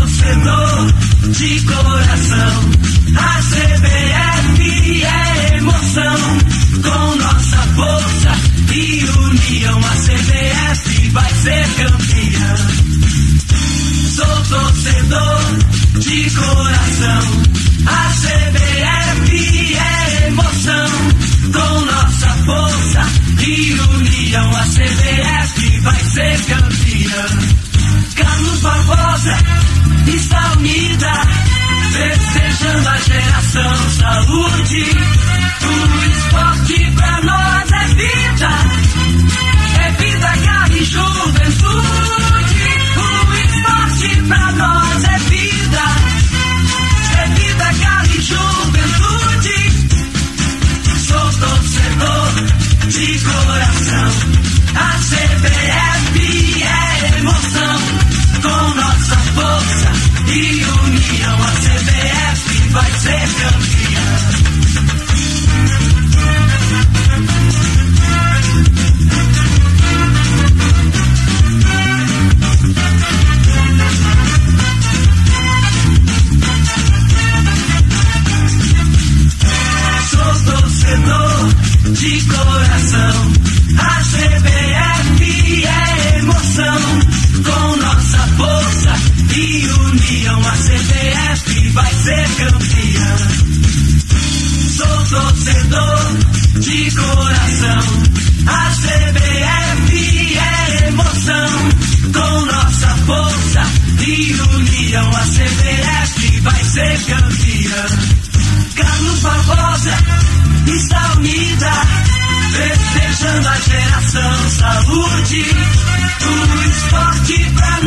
torcedor de coração. A CBF é emoção. Com nossa força e união, a CBF vai ser campeã. Sou torcedor de coração. A CBF é emoção. Com nossa força e união, a CBF vai ser campeã. Carlos Barbosa está unida, festejando a geração saúde. O esporte pra nós é vida, garra e juventude. O esporte pra nós é vida, garra e juventude. Sou torcedor de coração. A CBF é emoção. Com nossa força e união, a CBF vai ser campeã. Sou torcedor de coração. A CBF é emoção. Com nossa força e união, a CBF vai ser campeã. Sou torcedor de coração. A CBF é emoção. Com nossa força e união, a CBF vai ser campeã. Carlos Barbosa está unida, festejando a geração saúde. O esporte pra